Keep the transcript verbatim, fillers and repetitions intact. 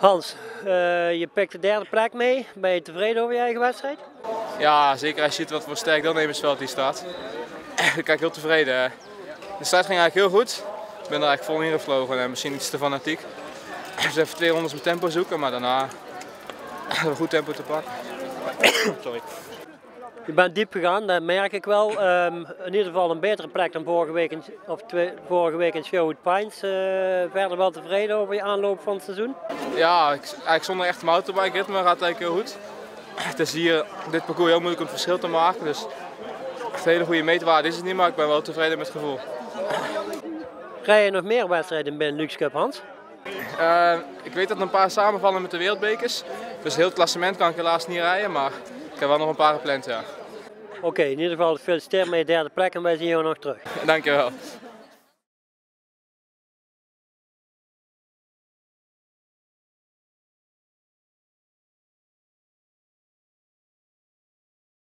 Hans, uh, je pikt de derde plek mee. Ben je tevreden over je eigen wedstrijd? Ja, zeker als je ziet wat voor sterk deelnemersveld die staat. Dan ben ik heel tevreden. De start ging eigenlijk heel goed. Ik ben er eigenlijk vol in gevlogen en misschien iets te fanatiek. Dus even twee rondes mijn tempo zoeken, maar daarna een goed tempo te pakken. Sorry. Je bent diep gegaan, dat merk ik wel. Um, in ieder geval een betere plek dan vorige week in, of twee, vorige week in Sherwood Pines. Uh, verder wel tevreden over je aanloop van het seizoen? Ja, ik, eigenlijk zonder echt mountainbike ritme gaat het eigenlijk heel goed. Het is hier dit parcours heel moeilijk om het verschil te maken. Dus echt een hele goede meetwaarde is het niet, maar ik ben wel tevreden met het gevoel. Rij je nog meer wedstrijden binnen Lux Cup, Hans? Uh, ik weet dat er een paar samenvallen met de wereldbekers. Dus heel het klassement kan ik helaas niet rijden, maar ik heb wel nog een paar gepland, ja. Oké, okay, in ieder geval gefeliciteerd met je derde plek en wij zien jou nog terug. Dankjewel.